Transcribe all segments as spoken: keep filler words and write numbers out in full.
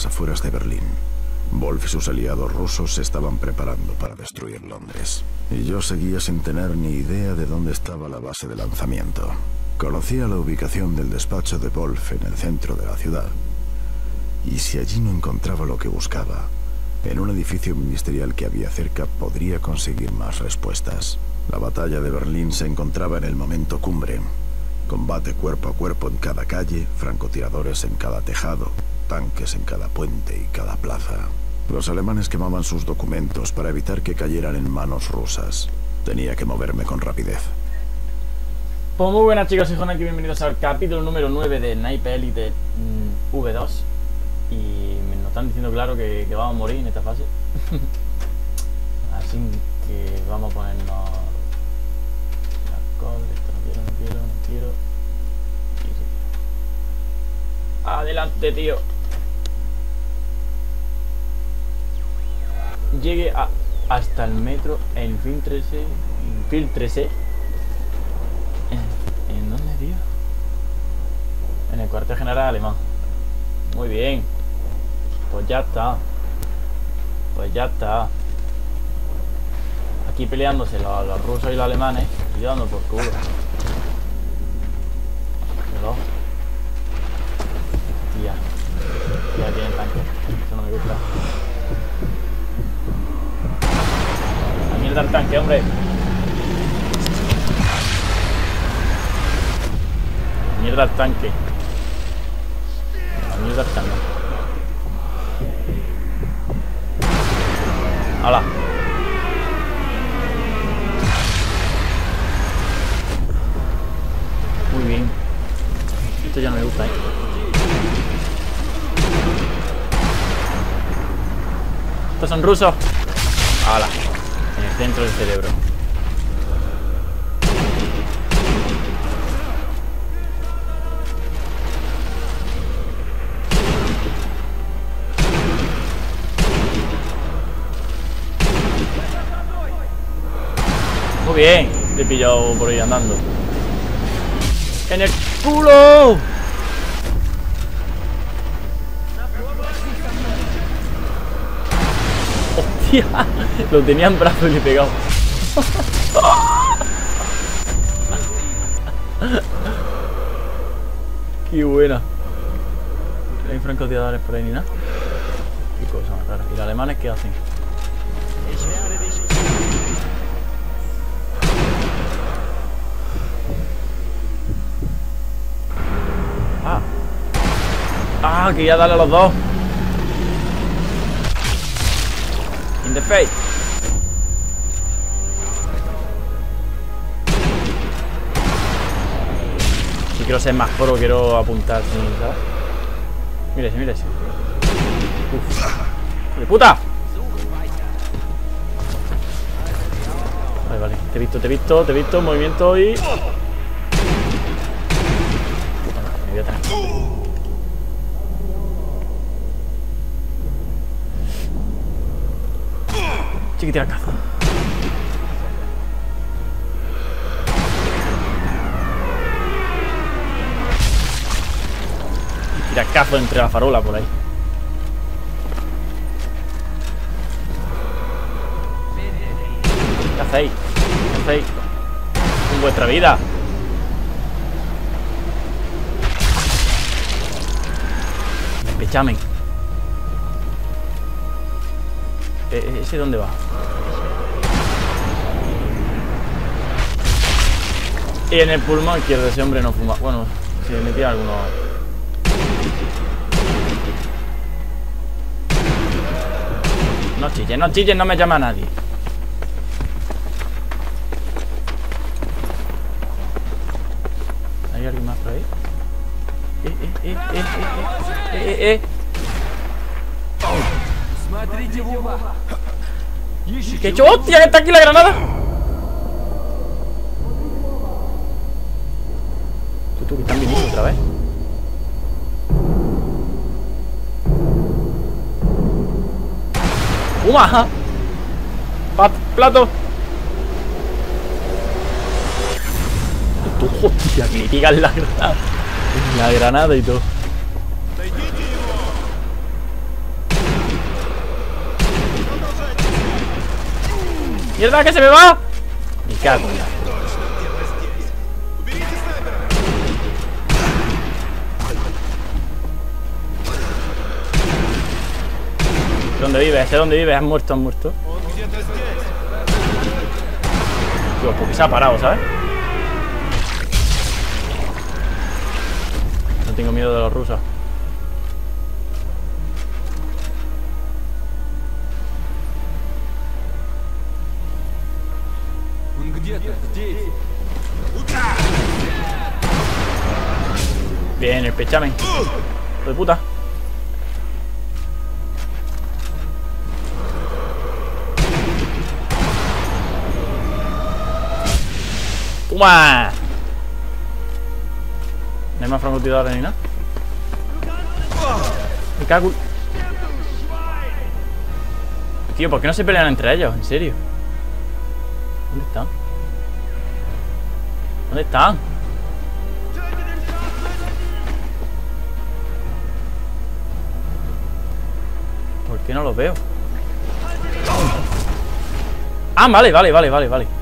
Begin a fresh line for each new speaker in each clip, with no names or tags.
las afueras de Berlín. Wolf y sus aliados rusos se estaban preparando para destruir Londres. Y yo seguía sin tener ni idea de dónde estaba la base de lanzamiento. Conocía la ubicación del despacho de Wolf en el centro de la ciudad. Y si allí no encontraba lo que buscaba, en un edificio ministerial que había cerca podría conseguir más respuestas. La batalla de Berlín se encontraba en el momento cumbre. Combate cuerpo a cuerpo en cada calle, francotiradores en cada tejado, tanques en cada puente y cada plaza. Los alemanes quemaban sus documentos para evitar que cayeran en manos rusas. Tenía que moverme con rapidez.
Pues muy buenas, chicos, soy Juan aquí, bienvenidos al capítulo número nueve de Sniper Elite mmm, V dos. Y nos están diciendo claro que, que vamos a morir en esta fase. Así que vamos a ponernos la col, esto no quiero, no quiero, no quiero. Y sí. Adelante, tío. Llegue a, hasta el metro e infíltrese. Infíltrese. ¿En, ¿En dónde, tío? En el cuartel general alemán. Muy bien. Pues ya está. Pues ya está. Aquí peleándose los, los rusos y los alemanes y dando por culo. Míralo. Tía. Ya tienen tanque. Eso no me gusta. La mierda el tanque, hombre. La mierda el tanque. La mierda el tanque. ¡Hala! Muy bien. Esto ya no me gusta, ¿eh? ¿Estos son rusos? ¡Hala! En el centro del cerebro. Muy bien, te he pillado por ahí andando. ¡En el culo! ¡Hostia! Lo tenía en brazo y le he pegado. ¡Qué buena! No hay francotiradores por ahí ni nada. Qué cosa más rara. ¿Y los alemanes qué hacen? Ah, que ya dale a los dos. In the face. Si quiero ser más pro, quiero apuntar, ¿sabes? Mira ese, mira ese. Uf. ¡De puta! Vale, vale. Te he visto, te he visto, te he visto. Movimiento y... Puta, no, me voy a tener. Chiquitira caza. Tira cazo entre la farola por ahí. ¿Qué hacéis? ¿Qué hacéis? Con vuestra vida. Despechamen. ¿Ese dónde va? Y en el pulmón izquierdo ese hombre no fuma. Bueno, si le metía alguno. No chilles, no chilles, no me llama a nadie. ¿Hay alguien más por ahí? Eh, eh, eh, eh, eh, eh, eh, eh. ¿Qué he hecho? ¡Hostia! ¡Que está aquí la granada! Tú, tú, que están viniendo otra vez. ¡Puma! Pat, ¡plato! Tú, hostia, que me pegan la granada. La granada y todo. ¡Mierda, que se me va! Me cago en la... ¿Dónde vives? ¿Sé dónde vives? ¿Has muerto? ¿Has muerto? Dios, porque se ha parado, ¿sabes? No tengo miedo de los rusos. Bien, el pechamen. Hijo de puta. ¡Toma! No hay más francotiradores ni nada. Me cago. Tío, ¿por qué no se pelean entre ellos? En serio. ¿Dónde están? ¿Dónde están? ¿Por qué no los veo? Ah, vale, vale, vale, vale, vale.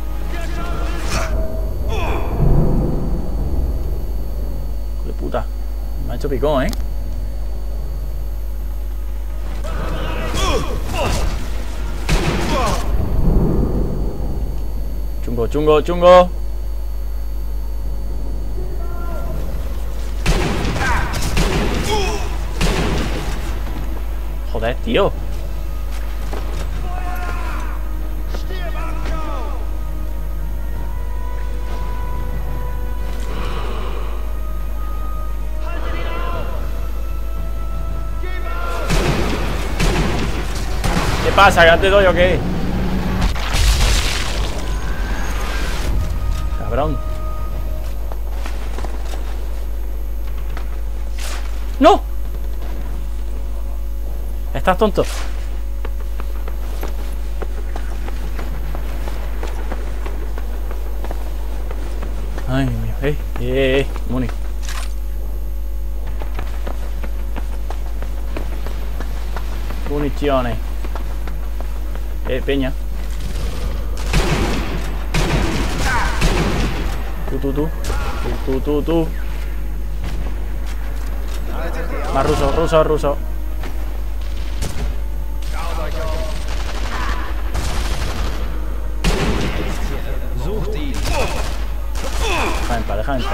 Hijo de puta. Me ha hecho picón, ¿eh? Chungo, chungo, chungo. Joder, tío. ¿Qué pasa? ¿Que no te doy o qué? Cabrón. ¡No! ¿Estás tonto? Ay, mío. Eh, eh, eh. Muni. Munizione. Eh, peña. Tú, tú, tú. Tú, tú, tú, tú. Más ruso, ruso, ruso. Deja en paz, deja en paz.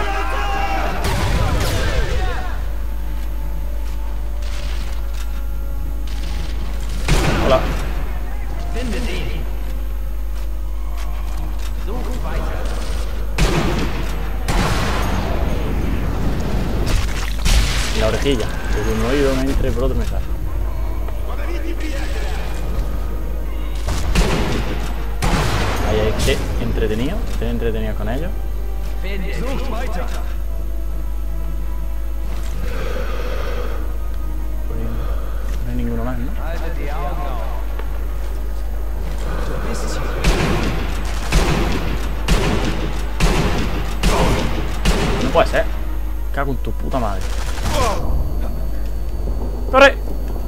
Hola. La orejilla, por un oído me entre, por otro me sale. Ahí hay que entretenido, estoy entretenido con ellos. No hay ninguno más, ¿no? No puede ser. Cago en tu puta madre. ¡Corre!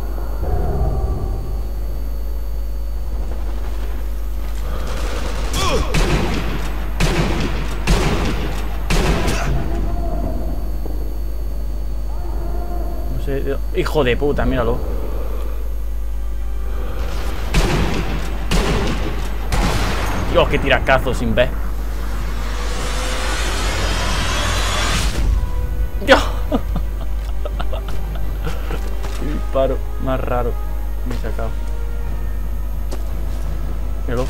No sé... Hijo de puta, míralo. Dios, que tiracazo sin ver. Dios. El disparo más raro me he sacado. Míralo.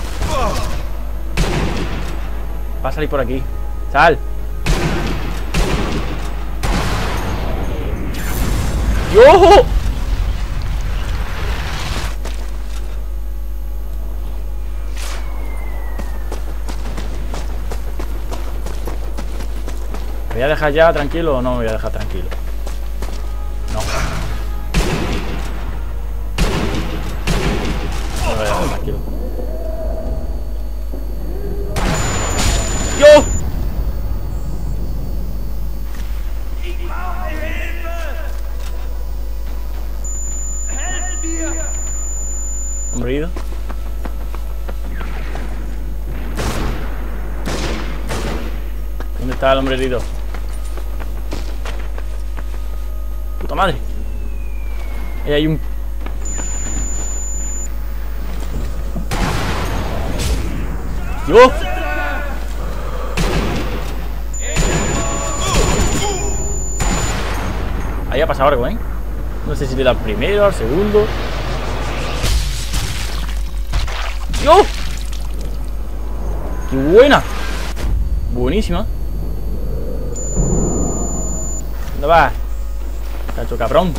Va a salir por aquí. ¡Sal! ¡Yo! ¿Me voy a dejar ya tranquilo o no me voy a dejar tranquilo? No. No me voy a dejar tranquilo. ¡Yo! ¿Han morido? ¿Dónde está el hombre herido? ¡Puta madre! Ahí hay un... ¡Yo! Ahí ha pasado algo, ¿eh? No sé si le da al primero, al segundo. ¡Yo! ¡Qué buena! Buenísima. ¿Dónde vas? Cacho cabrón.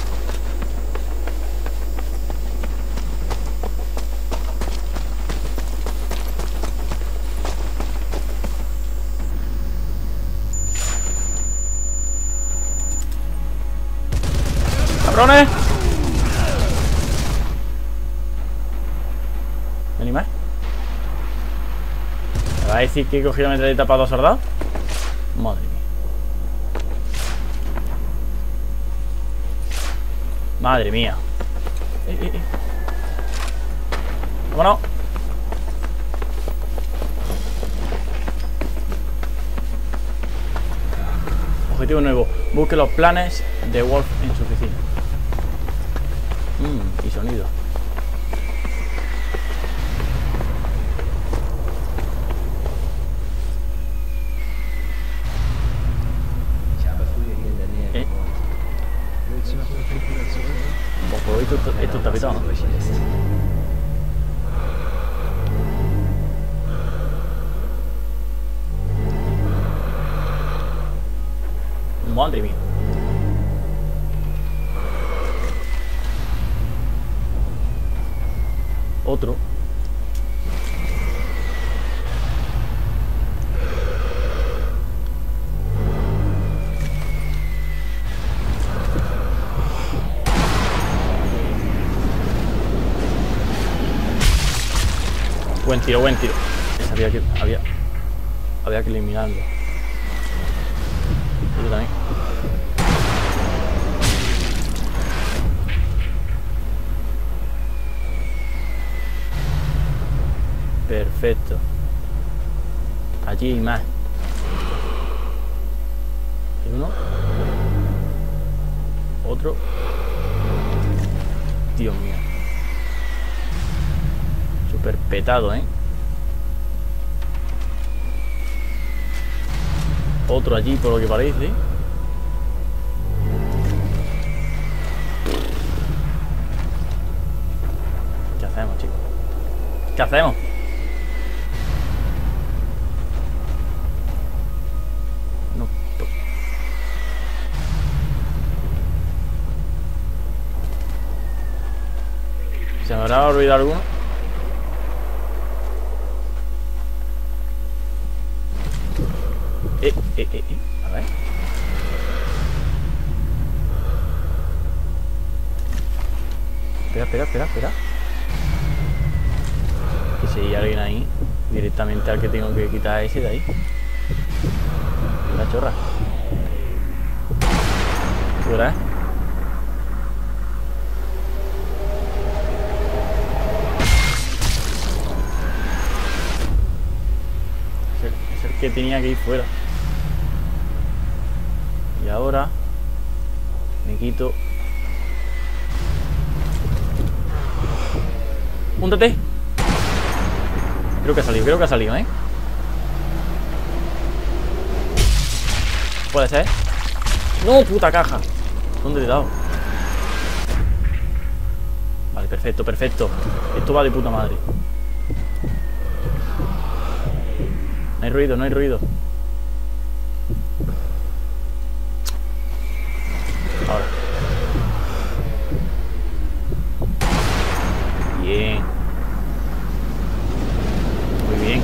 ¡Cabrones! ¿No hay más? ¿Me va a decir que he cogido la metralleta para dos soldados? Madre mía. Madre mía. Eh, eh, eh. Vámonos. Objetivo nuevo. Busque los planes de Wolf en su oficina. Mmm, y sonido. ¿Eh? Ojo, esto, esto está pitado, ¿no? Madre mía. Otro. Buen tiro, buen tiro. Sabía que había había que eliminarlo. Yo también. Perfecto. Allí hay más. ¿Hay uno? Otro. Dios mío. Súper petado, ¿eh? Otro allí, por lo que parece. ¿Qué hacemos, chicos? ¿Qué hacemos? No. ¿Se me habrá olvidado alguno? Eh, eh, eh, eh, a ver. Espera, espera, espera, espera. Que si hay alguien ahí, directamente al que tengo que quitar a ese de ahí. La chorra. ¿Fuera? Es el, es el que tenía que ir fuera. Y ahora me quito. ¡Púntate! Creo que ha salido, creo que ha salido, ¿eh? Puede ser. ¡No, puta caja! ¿Dónde le he dado? Vale, perfecto, perfecto. Esto va de puta madre. No hay ruido, no hay ruido. Ahora. Bien. Muy bien.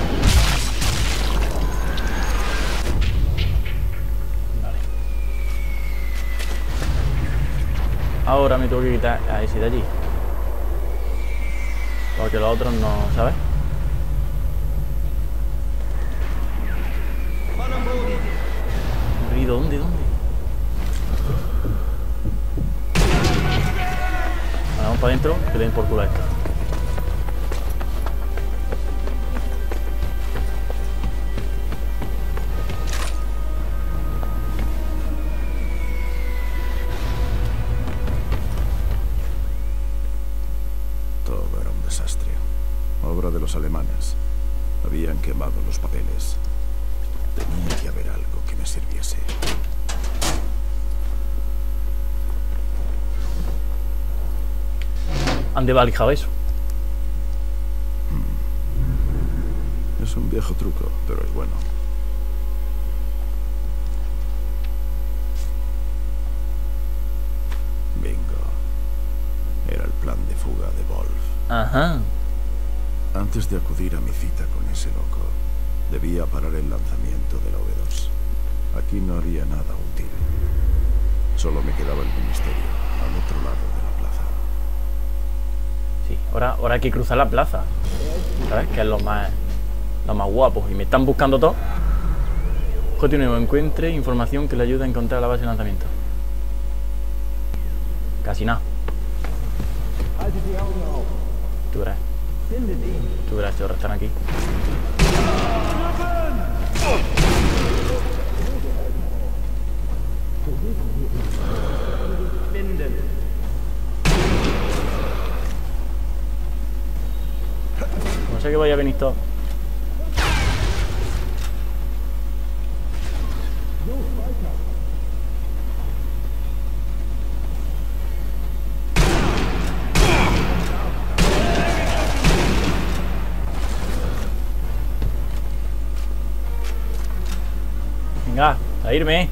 Vale. Ahora me tengo que quitar a ese de allí. Porque los otros no, ¿sabes? Ruido, ¿dónde? ¿Dónde? Vamos para adentro, que le den por culo a esto.
obra de los alemanes. Habían quemado los papeles. Tenía que haber algo que me sirviese.
¿Dónde va lijado eso?
Hmm. Es un viejo truco, pero es bueno. Bingo. Era el plan de fuga de Wolf.
Ajá.
Antes de acudir a mi cita con ese loco, debía parar el lanzamiento de la V dos. Aquí no había nada útil. Solo me quedaba el ministerio, al otro lado de la plaza.
Sí, ahora, ahora hay que cruzar la plaza, ¿sabes? Que es lo más, lo más guapo. Y me están buscando todo. Objetivo nuevo, encuentre información que le ayude a encontrar la base de lanzamiento. Casi nada. Tú verás. Tú verás, estos están aquí. No sé que vaya a venir todo. Venga, a irme.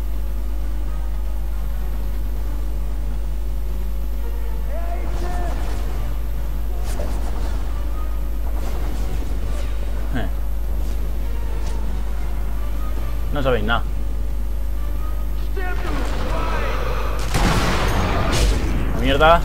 Eh. No sabéis nada. La mierda.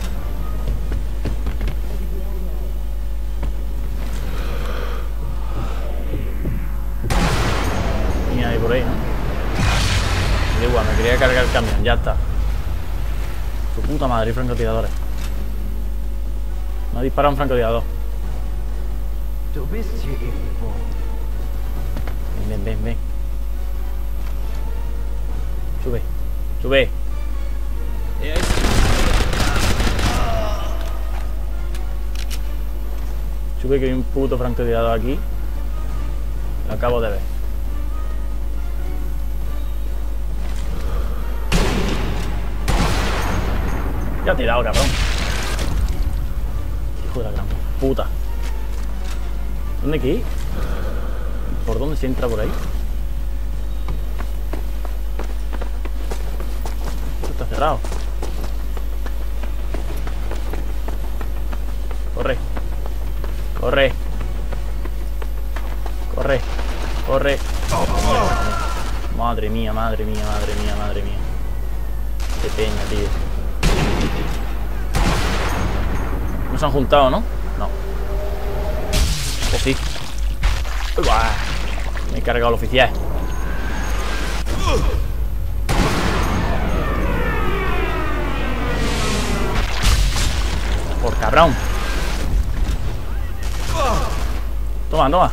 Y ahí por ahí, ¿no? Igual, me quería cargar el camión, ya está. Su puta madre, francotiradores. No ha disparado un francotirador. Ven, ven, ven, ven. Sube, sube. Sube, que hay un puto francotirador aquí. Lo acabo de ver. Ya te he dado, cabrón. Hijo de la gran puta. ¿Dónde hay que ir? ¿Por dónde se entra por ahí? Esto está cerrado. Corre. Corre. Corre. Corre. Madre mía, madre mía, madre mía, madre mía. Qué peña, tío. No se han juntado, ¿no? No. Pues sí. Uah, me he cargado al oficial. Por cabrón. Toma, toma.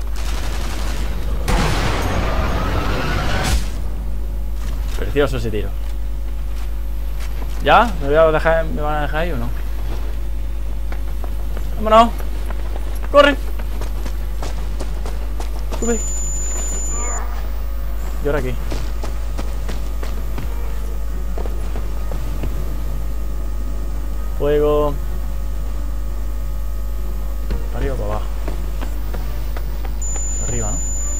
Precioso ese tiro. ¿Ya? ¿Me, voy a dejar, ¿Me van a dejar ahí o no? ¡Vámonos! ¡Corre! ¡Sube! ¿Y ahora qué? Fuego. ¿Para arriba o para abajo? Para arriba, ¿no?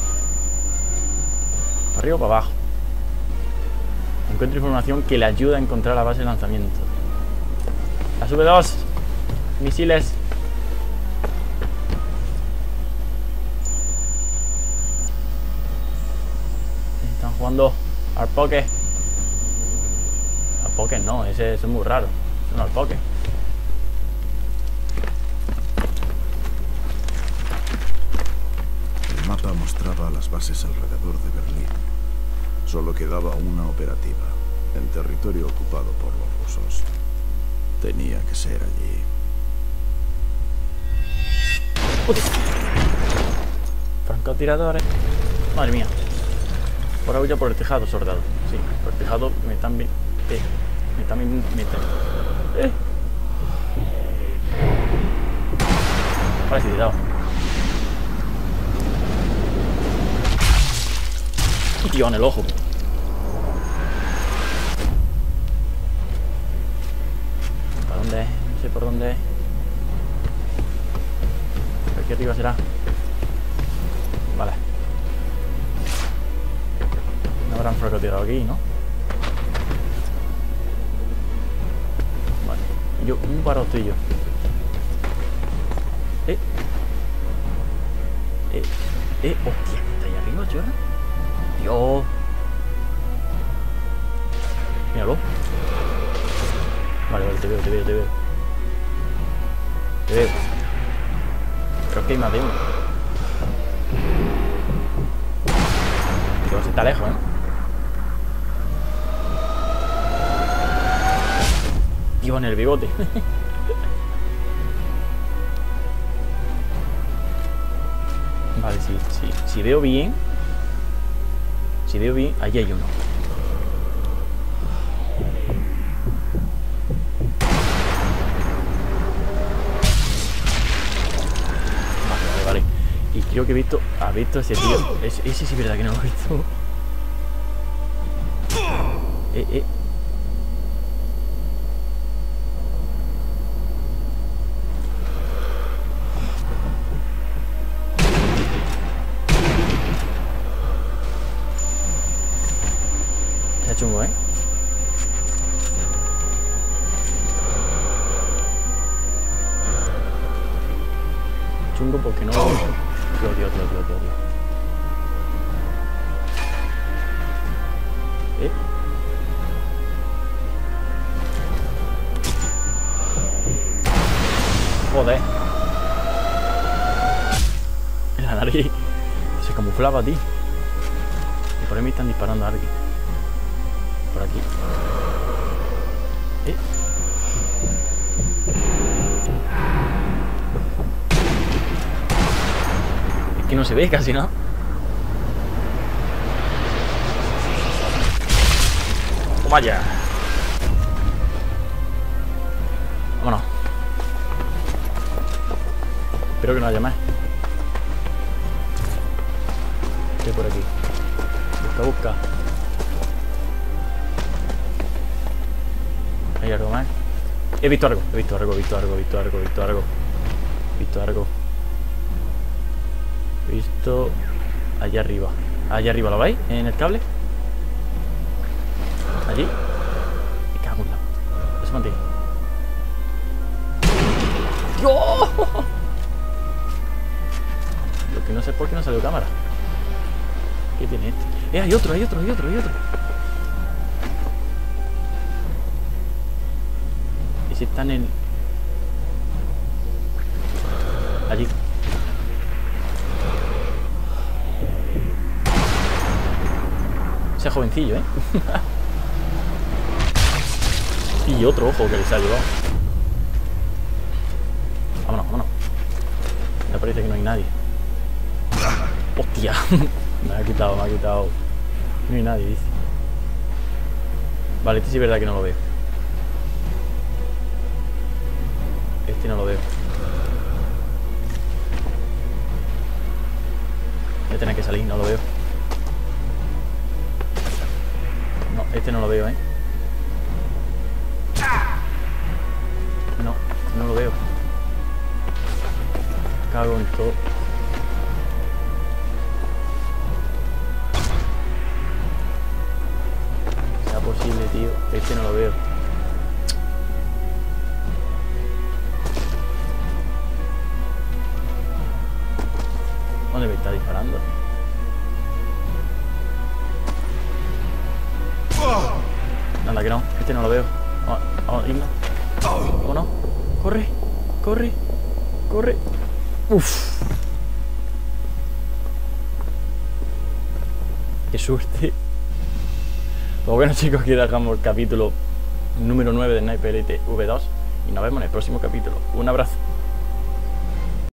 ¿Para arriba o para abajo? Encuentro información que le ayuda a encontrar la base de lanzamiento. La V dos. Misiles. Están jugando al poke. Al poke no, ese, ese es muy raro. Es un al poke.
El mapa mostraba las bases alrededor de Berlín. Solo quedaba una operativa, en territorio ocupado por los rusos. Tenía que ser allí.
Uy. Francotiradores. Madre mía. Por ahora por el tejado, soldado. Sí, por el tejado me están bien. Eh, me están bien. Me están... Eh. Vale, sí, te he dado. Tío, en el ojo. ¿Para dónde es? No sé por dónde es. Por aquí arriba será. Vale. No habrán francotirado aquí, ¿no? Vale. Yo, un parotillo. Eh. Eh. Eh. Hostia, está ahí arriba, chorra. Dios. Míralo. Vale, vale, te veo, te veo, te veo. Te veo. Creo que hay más de uno. Dios, está lejos, ¿eh? Dios, en el bigote. Vale, si, si, si veo bien. Si veo bien, allí hay uno. Vale, vale, vale. Y creo que he visto. ¿Ha visto ese tío? Ese, ese sí es verdad que no lo he visto. Eh, eh. Está chungo, ¿eh? Chungo porque no... Tío, tío, tío, tío, tío, tío. ¿Eh? Joder. En la nariz. Se camuflaba, tío. Y por ahí me están disparando a alguien. Por aquí. ¿Eh? Es que no se ve casi, ¿no? ¡Toma ya! Vámonos. Espero que no haya más. Estoy por aquí. Busca, busca. ¿Hay algo más? He visto algo, he visto algo, he visto algo, he visto algo, he visto algo. He visto algo. He visto... Allá arriba. Allá arriba, ¿lo veis? En el cable. Allí. Me cago en la... Eso mantiene. ¡Dios! Lo que no sé es por qué no salió cámara. ¿Qué tiene este? Eh, hay otro, hay otro, hay otro, hay otro. Ese está en el... Allí. Ese jovencillo, ¿eh? Y otro ojo que les ha llevado. Vámonos, vámonos. Me parece que no hay nadie. Hostia. Me ha quitado, me ha quitado. No hay nadie, dice. Vale, este sí es verdad que no lo veo. Este no lo veo. Voy a tener que salir, no lo veo. No, este no lo veo, ¿eh? No, no lo veo. Cago en todo. Sea posible, tío. Este no lo veo. ¿Dónde me está disparando? Nada, que no. Este no lo veo. Vamos, vamos, Igna. Vámonos. Corre, corre, corre. Uf. Qué suerte. Pues bueno, chicos, aquí dejamos el capítulo número nueve de Sniper Elite V dos. Y nos vemos en el próximo capítulo. Un abrazo.